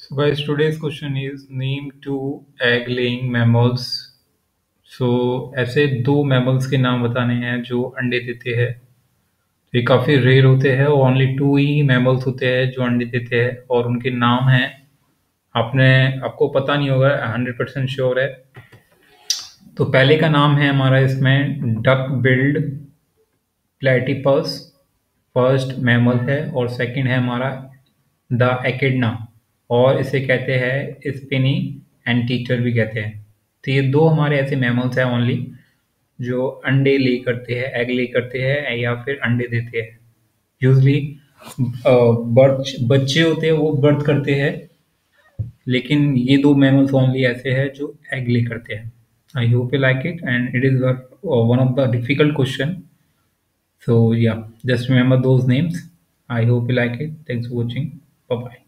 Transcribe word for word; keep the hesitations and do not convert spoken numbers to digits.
So guys, today's question is name two egg laying mammals. So ऐसे दो mammals के नाम बताने हैं जो अंडे देते हैं। तो ये काफी रेयर होते हैं, ओनली टू ही mammals होते हैं जो अंडे देते हैं और उनके नाम हैं, आपने आपको पता नहीं होगा, हंड्रेड परसेंट श्योर है। तो पहले का नाम है हमारा इसमें duck billed platypus, first mammal है, और सेकंड है हमारा द एकिडना, और इसे कहते हैं स्पिनी एंटीटर भी कहते हैं। तो ये दो हमारे ऐसे मैमल्स हैं ओनली जो अंडे ले करते हैं, एग ले करते हैं या फिर अंडे देते हैं। यूजली बर्थ बच्चे होते हैं वो बर्थ करते हैं, लेकिन ये दो मैमल्स ओनली ऐसे हैं जो एग ले करते हैं। I hope you like it and it is one of the difficult question. So yeah, just remember those names. I hope you like it. Thanks for watching. Bye bye.